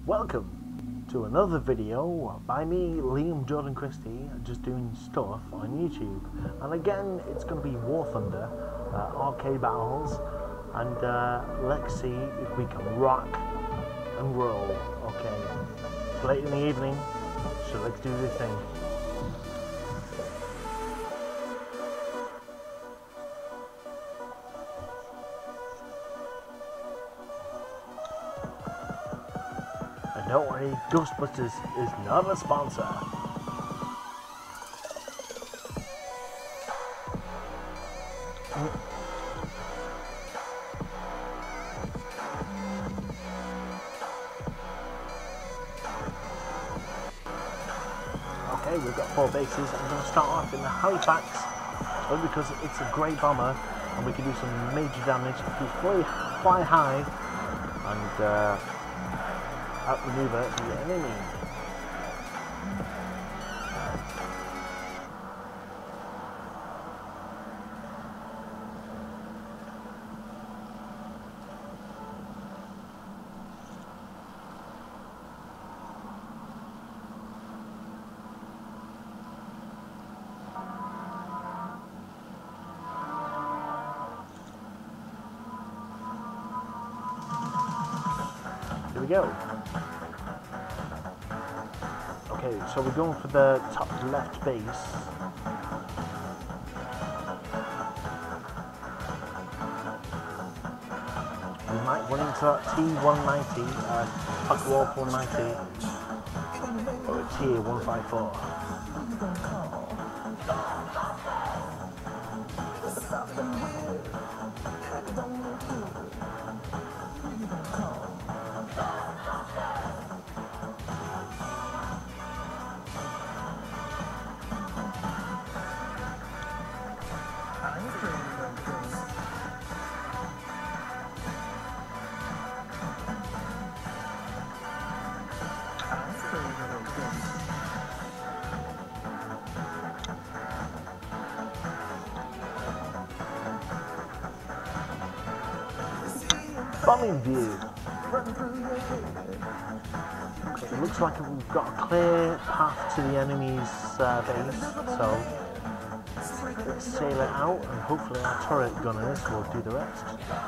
Welcome to another video by me, Liam Jordan Christie, just doing stuff on YouTube. And again, it's going to be War Thunder, arcade battles, and let's see if we can rock and roll. Okay, it's late in the evening, so let's do this thing. Don't worry, Ghostbusters is not a sponsor. Okay, we've got 4 bases. I'm going to start off in the Halifax, only because it's a great bomber and we can do some major damage if we fly high and outmaneuver the enemy. Here we go. Okay, so we're going for the top left base. We might run into that T190, Pocket Wolf 190, or a T154. Bombing view. Okay, it looks like we've got a clear path to the enemy's base, so let's sail it out and hopefully our turret gunners will do the rest.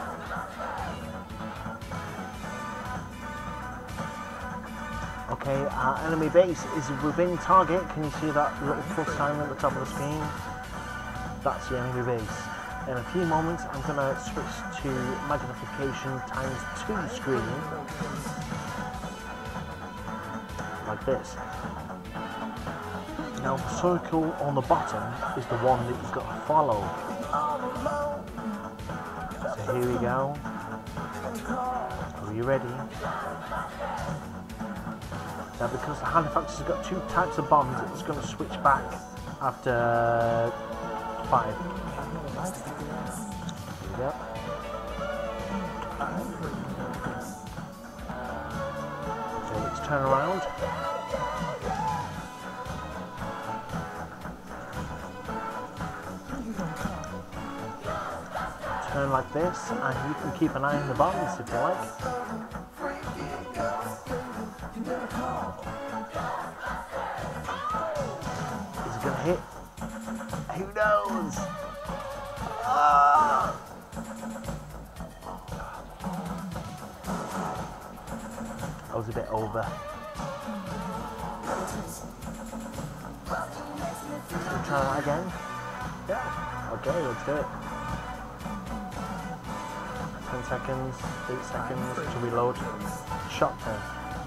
Okay, our enemy base is within target. Can you see that little plus sign at the top of the screen? That's the enemy base. In a few moments, I'm going to switch to magnification ×2 screen, like this. Now, the circle on the bottom is the one that you've got to follow. So here we go. Are you ready? Now, because the Halifax has got 2 types of bombs, it's going to switch back after 5. Yep. So let's turn around. Turn like this, and you can keep an eye on the bombs if you like. Is it going to hit? Who knows? Ah! I was a bit over. We'll try that again. Yeah. Okay, let's do it. 10 seconds, 8 seconds to reload. Shot turn.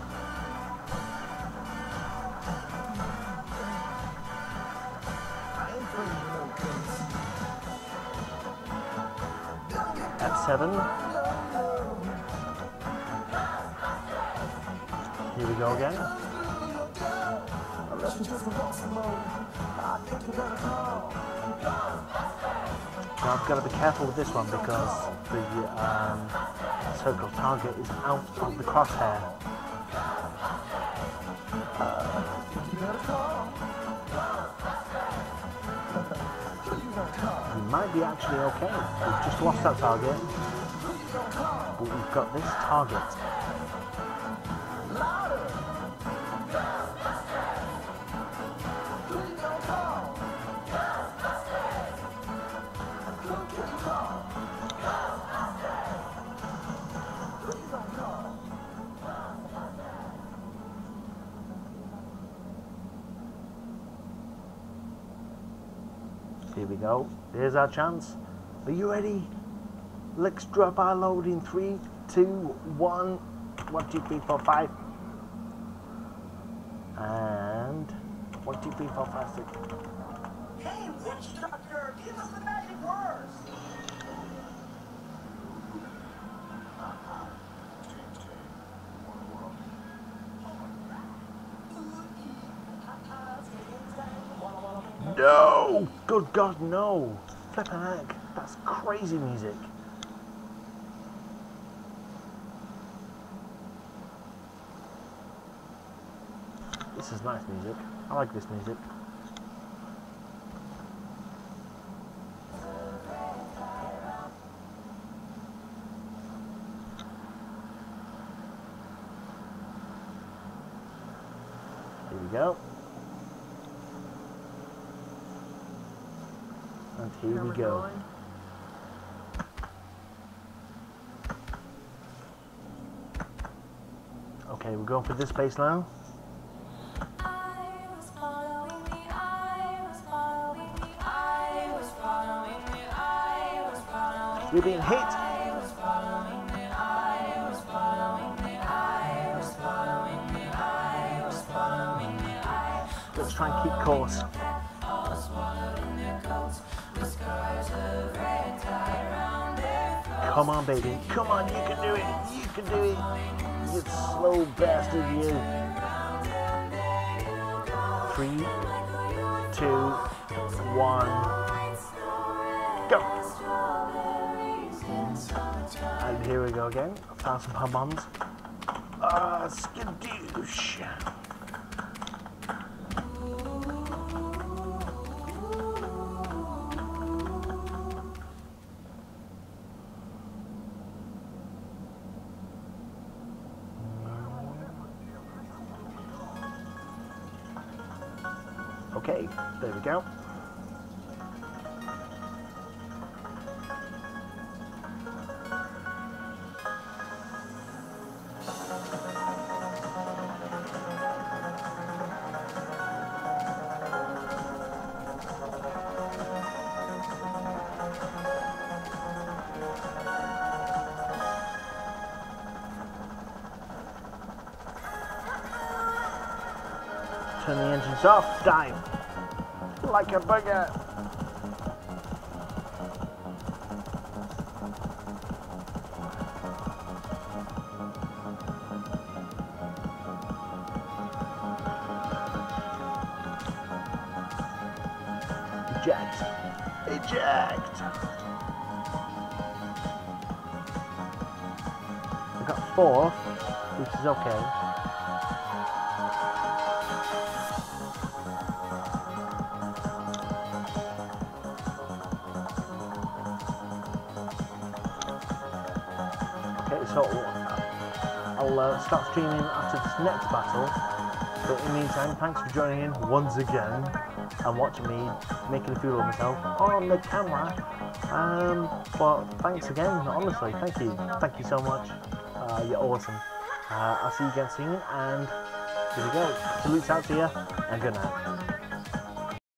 F7. Here we go again. Now I've got to be careful with this one because the circle target is out of the crosshair. We might be actually okay. We've just lost that target, but we've got this target. we go. Here's our chance. Are you ready? Let's drop our load in 3, 2, 1. 1, 2, 3, 4, 5. And 1, 2, 3, 4, 5, 6. Hey, witch doctor, give us the magic words. No! Good God, no! Flippin' heck, that's crazy music. This is nice music. I like this music. Here we go. And here we go. Okay, we're going for this bass now. You're being hit. Let's try and keep course. Come on, baby. Come on, you can do it. You can do it. You slow bastard, you. 3, 2, 1. Go. And here we go again. 1,000-pound bombs. Skadoosh. Okay, there we go. Turn the engines off, dive like a bugger. Eject. Eject. I got 4, which is okay. So I'll start streaming after this next battle, but in the meantime, thanks for joining in once again and watching me making a fool of myself on the camera. But thanks again, honestly, thank you so much. You're awesome. I'll see you again soon, and here we go. Salutes out to you, and good night.